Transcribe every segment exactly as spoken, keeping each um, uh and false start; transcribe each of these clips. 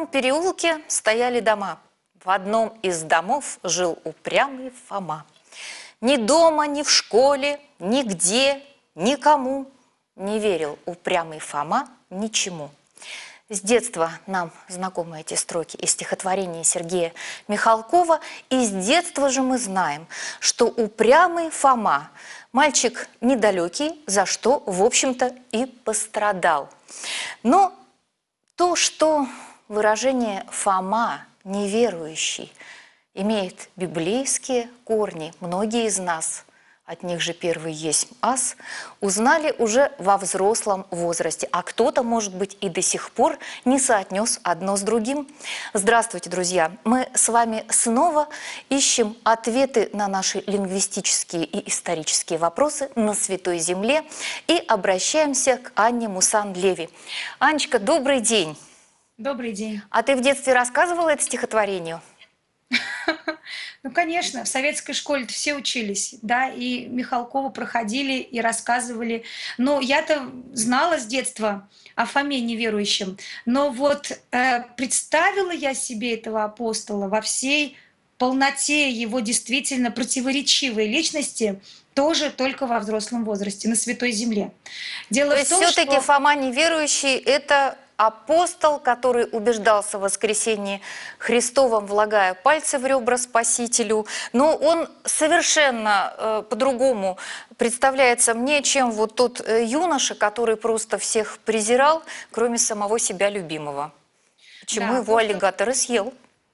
переулке стояли дома. В одном из домов жил упрямый Фома. Ни дома, ни в школе, нигде, никому не верил упрямый Фома ничему. С детства нам знакомы эти строки из стихотворения Сергея Михалкова, и с детства же мы знаем, что упрямый Фома – мальчик недалекий, за что, в общем-то, и пострадал. Но то, что выражение «Фома неверующий» имеет библейские корни, многие из нас, от них же первый есть ас, узнали уже во взрослом возрасте, а кто-то, может быть, и до сих пор не соотнес одно с другим. Здравствуйте, друзья! Мы с вами снова ищем ответы на наши лингвистические и исторические вопросы на Святой Земле и обращаемся к Анне Мусан-Леви. Анечка, добрый день! Добрый день. А ты в детстве рассказывала это стихотворение? Ну, конечно, в советской школе все учились, да, и Михалкова проходили, и рассказывали. Но я-то знала с детства о Фоме неверующем, но вот э, представила я себе этого апостола во всей полноте его действительно противоречивой личности тоже только во взрослом возрасте, на Святой Земле. Дело То в есть том, все-таки что... Фома неверующий – это апостол, который убеждался в воскресении Христовом, влагая пальцы в ребра Спасителю. Но он совершенно э, по-другому представляется мне, чем вот тот э, юноша, который просто всех презирал, кроме самого себя любимого. Почему Да, его апостол... аллигатор и съел?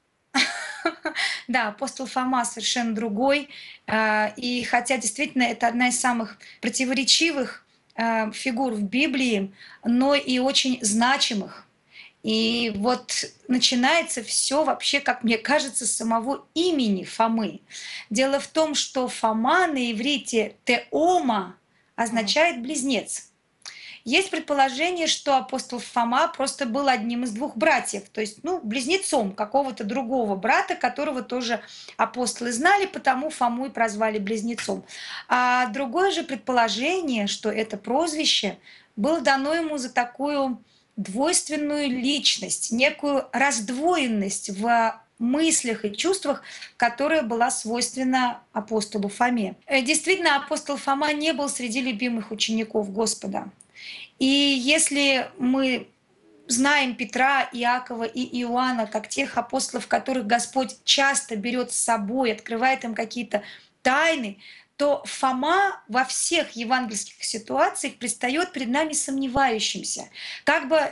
Да, апостол Фома совершенно другой. И хотя действительно это одна из самых противоречивых фигур в Библии, но и очень значимых. И вот начинается все вообще, как мне кажется, с самого имени Фомы. Дело в том, что Фома на иврите «теома» означает «близнец». Есть предположение, что апостол Фома просто был одним из двух братьев, то есть, ну, близнецом какого-то другого брата, которого тоже апостолы знали, потому Фому и прозвали близнецом. А другое же предположение, что это прозвище было дано ему за такую двойственную личность, некую раздвоенность в мыслях и чувствах, которая была свойственна апостолу Фоме. Действительно, апостол Фома не был среди любимых учеников Господа. И если мы знаем Петра, Иакова и Иоанна как тех апостолов, которых Господь часто берет с собой, открывает им какие-то тайны, то Фома во всех евангельских ситуациях предстает перед нами сомневающимся, как бы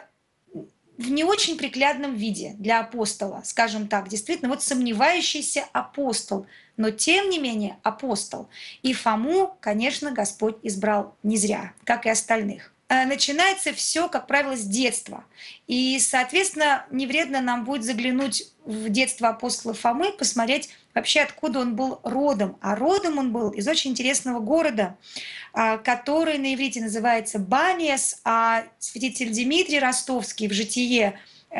в не очень приглядном виде для апостола, скажем так, действительно, вот сомневающийся апостол, но тем не менее апостол. И Фому, конечно, Господь избрал не зря, как и остальных. Начинается все, как правило, с детства. И, соответственно, не вредно нам будет заглянуть в детство апостола Фомы, посмотреть вообще, откуда он был родом. А родом он был из очень интересного города, который на иврите называется Баниас, а святитель Дмитрий Ростовский в житие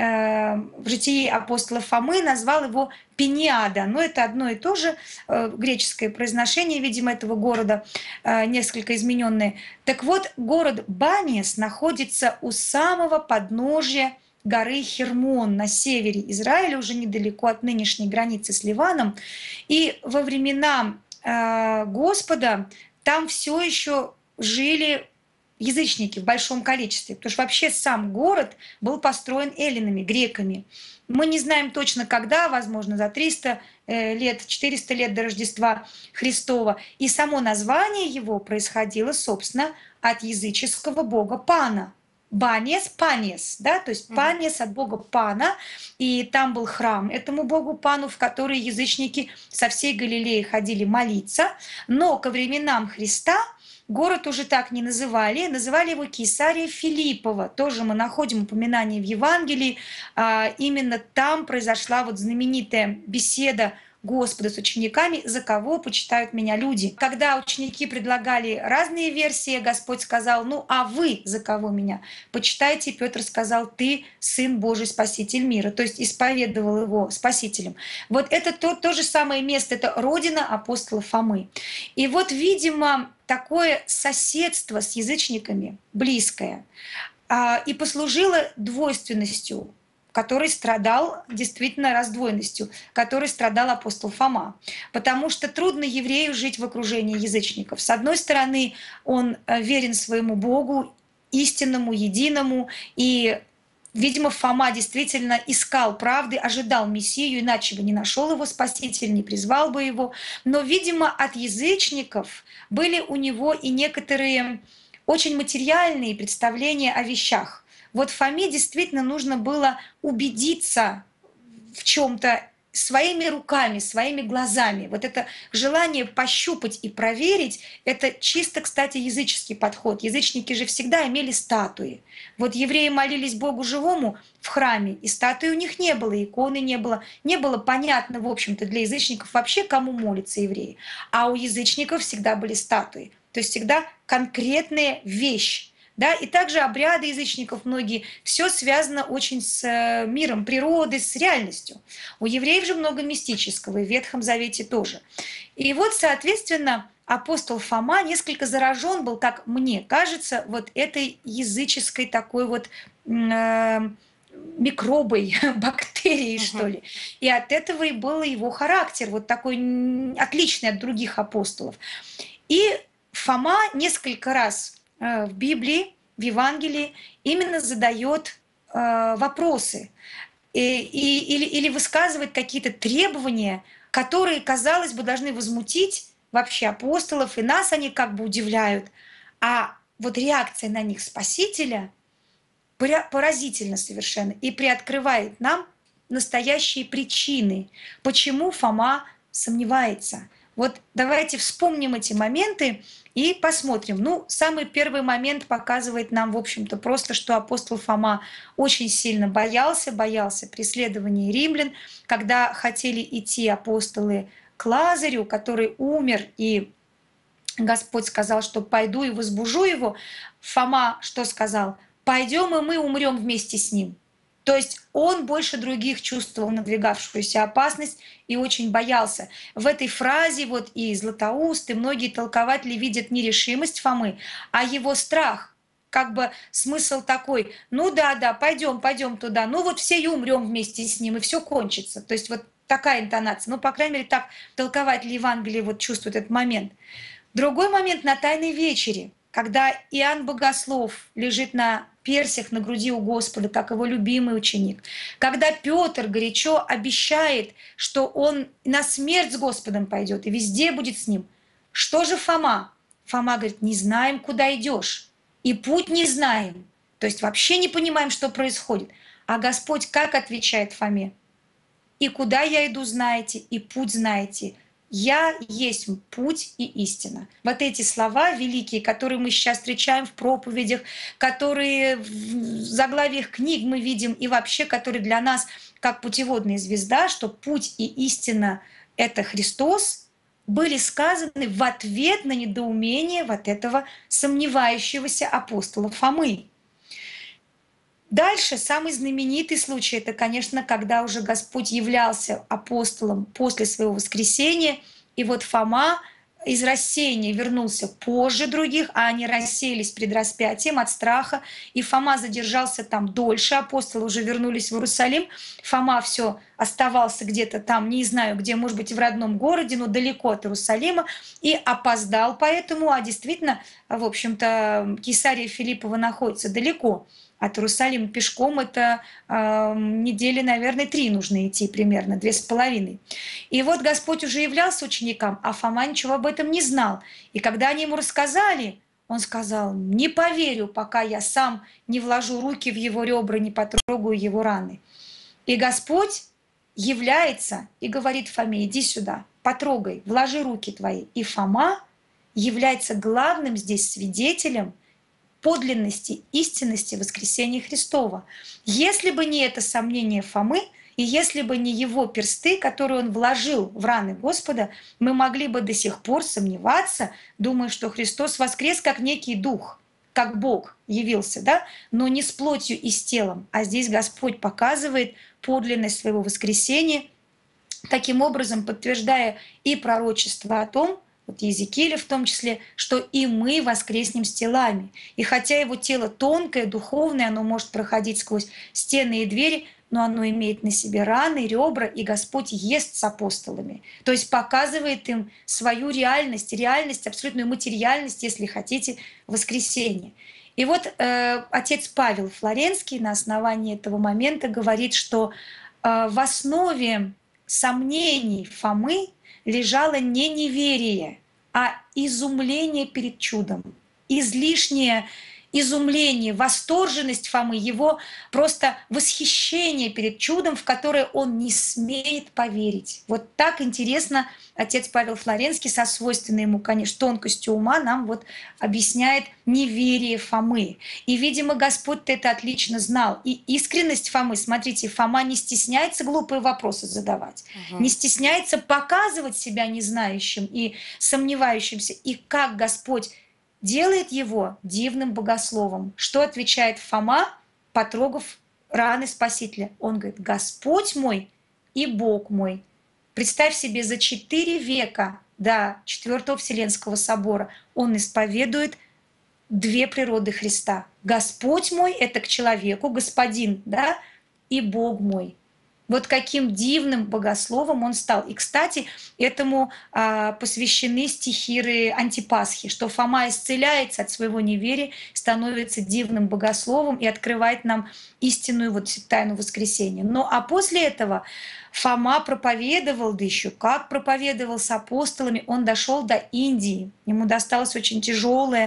в житии апостола Фомы назвал его Пениада. Но это одно и то же греческое произношение, видимо, этого города, несколько измененное. Так вот, город Баниас находится у самого подножия горы Хермон на севере Израиля, уже недалеко от нынешней границы с Ливаном. И во времена Господа там все еще жили язычники в большом количестве, потому что вообще сам город был построен эллинами, греками. Мы не знаем точно когда, возможно, за триста лет, четыреста лет до Рождества Христова. И само название его происходило, собственно, от языческого бога Пана. Банес, Панес, да, то есть Панес от бога Пана, и там был храм этому богу Пану, в который язычники со всей Галилеи ходили молиться, но ко временам Христа город уже так не называли, называли его Кесария Филиппова. Тоже мы находим упоминание в Евангелии. Именно там произошла вот знаменитая беседа Господа с учениками, за кого почитают меня люди. Когда ученики предлагали разные версии, Господь сказал: ну а вы за кого меня почитаете? Петр сказал: ты Сын Божий, Спаситель мира, то есть исповедовал его Спасителем. Вот это то, то же самое место, это родина апостола Фомы. И вот, видимо, такое соседство с язычниками близкое и послужило двойственностью который страдал действительно раздвоенностью, который страдал апостол Фома. Потому что трудно еврею жить в окружении язычников. С одной стороны, он верен своему Богу, истинному, единому, и, видимо, Фома действительно искал правды, ожидал Мессию, иначе бы не нашел его Спаситель, не призвал бы его. Но, видимо, от язычников были у него и некоторые очень материальные представления о вещах. Вот Фоме действительно нужно было убедиться в чем-то своими руками, своими глазами. Вот это желание пощупать и проверить, это чисто, кстати, языческий подход. Язычники же всегда имели статуи. Вот евреи молились Богу живому в храме, и статуи у них не было, иконы не было. Не было понятно, в общем-то, для язычников вообще, кому молятся евреи. А у язычников всегда были статуи. То есть всегда конкретная вещь. Да, и также обряды язычников многие, все связано очень с миром природы, с реальностью. У евреев же много мистического, и в Ветхом Завете тоже. И вот, соответственно, апостол Фома несколько заражен был, как мне кажется, вот этой языческой такой вот э, микробой, бактерией, uh-huh. что ли. И от этого и был его характер, вот такой отличный от других апостолов. И Фома несколько раз в Библии, в Евангелии именно задает э, вопросы и, и, или, или высказывает какие-то требования, которые, казалось бы, должны возмутить вообще апостолов, и нас они как бы удивляют. А вот реакция на них Спасителя поразительна совершенно и приоткрывает нам настоящие причины, почему Фома сомневается. Вот давайте вспомним эти моменты и посмотрим. Ну, самый первый момент показывает нам, в общем-то, просто, что апостол Фома очень сильно боялся, боялся преследования римлян, когда хотели идти апостолы к Лазарю, который умер, и Господь сказал, что пойду и возбужу его. Фома что сказал? Пойдем, и мы умрем вместе с ним. То есть он больше других чувствовал надвигавшуюся опасность и очень боялся. В этой фразе вот и Златоуст, и многие толкователи видят не решимость Фомы, а его страх. Как бы смысл такой: ну да, да, пойдем, пойдем туда, ну вот все и умрем вместе с ним, и все кончится. То есть вот такая интонация. Ну, по крайней мере, так толкователи Евангелия вот чувствуют этот момент. Другой момент на Тайной вечере, когда Иоанн Богослов лежит на персях на груди у Господа, как его любимый ученик. Когда Петр горячо обещает, что он на смерть с Господом пойдет и везде будет с ним. Что же Фома? Фома говорит: не знаем, куда идешь, и путь не знаем. То есть вообще не понимаем, что происходит. А Господь как отвечает Фоме? И куда я иду, знаете, и путь знаете. «Я есть путь и истина». Вот эти слова великие, которые мы сейчас встречаем в проповедях, которые в заглавиях книг мы видим, и вообще, которые для нас как путеводная звезда, что путь и истина — это Христос, были сказаны в ответ на недоумение вот этого сомневающегося апостола Фомы. Дальше самый знаменитый случай — это, конечно, когда уже Господь являлся апостолом после своего воскресения, и вот Фома из рассеяния вернулся позже других, а они рассеялись пред распятием от страха, и Фома задержался там дольше, апостолы уже вернулись в Иерусалим, Фома все оставался где-то там, не знаю где, может быть, в родном городе, но далеко от Иерусалима, и опоздал поэтому, а действительно, в общем-то, Кесария Филиппова находится далеко от Иерусалима, пешком это э, недели, наверное, три нужно идти примерно, две с половиной. И вот Господь уже являлся ученикам, а Фома ничего об этом не знал. И когда они ему рассказали, он сказал: не поверю, пока я сам не вложу руки в его ребра, не потрогаю его раны. И Господь является и говорит Фоме: иди сюда, потрогай, вложи руки твои. И Фома является главным здесь свидетелем подлинности, истинности воскресения Христова. Если бы не это сомнение Фомы, и если бы не его персты, которые он вложил в раны Господа, мы могли бы до сих пор сомневаться, думая, что Христос воскрес как некий дух, как Бог явился, да? Но не с плотью и с телом. А здесь Господь показывает подлинность своего воскресения, таким образом подтверждая и пророчество о том, вот Иезекииля в том числе, что и мы воскреснем с телами. И хотя его тело тонкое, духовное, оно может проходить сквозь стены и двери, но оно имеет на себе раны, ребра, и Господь ест с апостолами. То есть показывает им свою реальность, реальность, абсолютную материальность, если хотите, воскресения. И вот э, отец Павел Флоренский на основании этого момента говорит, что э, в основе сомнений Фомы лежало не неверие, а изумление перед чудом, излишнее изумление, восторженность Фомы, его просто восхищение перед чудом, в которое он не смеет поверить. Вот так интересно отец Павел Флоренский со свойственной ему, конечно, тонкостью ума нам вот объясняет неверие Фомы. И, видимо, Господь это отлично знал. И искренность Фомы, смотрите, Фома не стесняется глупые вопросы задавать, угу. не стесняется показывать себя незнающим и сомневающимся. И как Господь делает его дивным богословом. Что отвечает Фома, потрогав раны Спасителя? Он говорит: «Господь мой и Бог мой». Представь себе, за четыре века до Четвертого Вселенского собора он исповедует две природы Христа. Господь мой — это к человеку, господин, да, и Бог мой. Вот каким дивным богословом он стал. И, кстати, этому а, посвящены стихиры Антипасхи, что Фома исцеляется от своего неверия, становится дивным богословом и открывает нам истинную вот тайну воскресения. Ну а после этого Фома проповедовал, да еще как проповедовал с апостолами, он дошел до Индии. Ему досталась очень тяжелая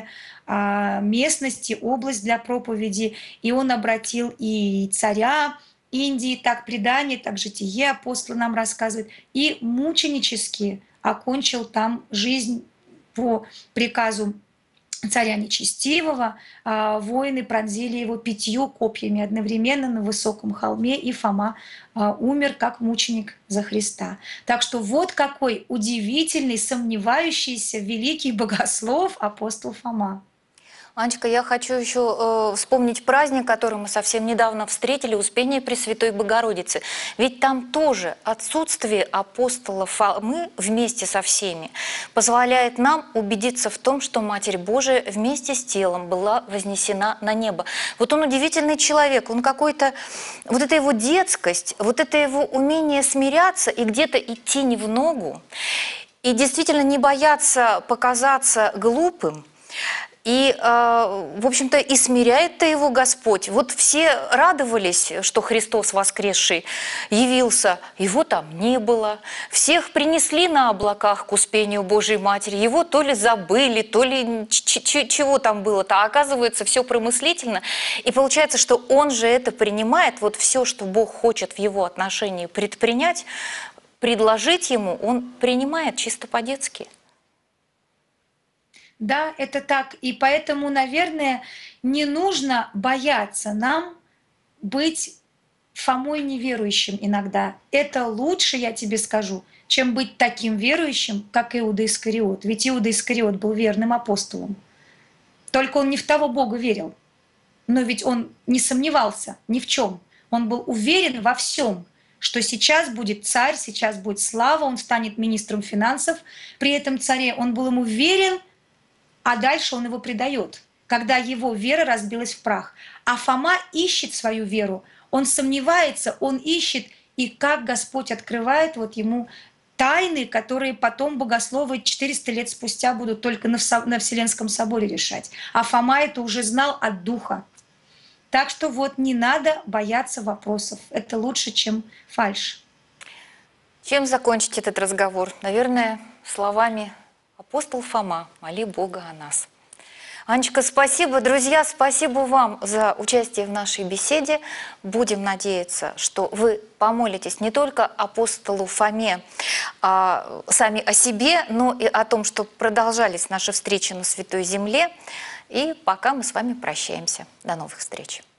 а, местность и область для проповеди, и он обратил и царя Индии, так предание, так житие апостола нам рассказывает, и мученически окончил там жизнь по приказу царя нечестивого. Воины пронзили его пятью копьями одновременно на высоком холме, и Фома умер как мученик за Христа. Так что вот какой удивительный, сомневающийся великий богослов апостол Фома. Анечка, я хочу еще э, вспомнить праздник, который мы совсем недавно встретили, Успение Пресвятой Богородицы. Ведь там тоже отсутствие апостола Фомы вместе со всеми позволяет нам убедиться в том, что Матерь Божия вместе с телом была вознесена на небо. Вот он удивительный человек, он какой-то, вот эта его детскость, вот это его умение смиряться и где-то идти не в ногу, и действительно не бояться показаться глупым. И, в общем-то, и смиряет-то его Господь. Вот все радовались, что Христос воскресший явился, его там не было. Всех принесли на облаках к Успению Божией Матери, его то ли забыли, то ли чего там было-то. А оказывается, все промыслительно. И получается, что он же это принимает, вот все, что Бог хочет в его отношении предпринять, предложить ему, он принимает чисто по-детски. Да, это так. И поэтому, наверное, не нужно бояться нам быть Фомой неверующим иногда. Это лучше, я тебе скажу, чем быть таким верующим, как Иуда Искариот. Ведь Иуда Искариот был верным апостолом. Только он не в того Бога верил. Но ведь он не сомневался ни в чем. Он был уверен во всем, что сейчас будет царь, сейчас будет слава, он станет министром финансов. При этом царе он был ему верен, а дальше он его предает, когда его вера разбилась в прах. А Фома ищет свою веру, он сомневается, он ищет, и как Господь открывает вот ему тайны, которые потом богословы четыреста лет спустя будут только на Вселенском соборе решать. А Фома это уже знал от Духа. Так что вот не надо бояться вопросов. Это лучше, чем фальшь. Чем закончить этот разговор? Наверное, словами: апостол Фома, моли Бога о нас. Анечка, спасибо. Друзья, спасибо вам за участие в нашей беседе. Будем надеяться, что вы помолитесь не только апостолу Фоме а, сами о себе, но и о том, что продолжались наши встречи на Святой Земле. И пока мы с вами прощаемся. До новых встреч.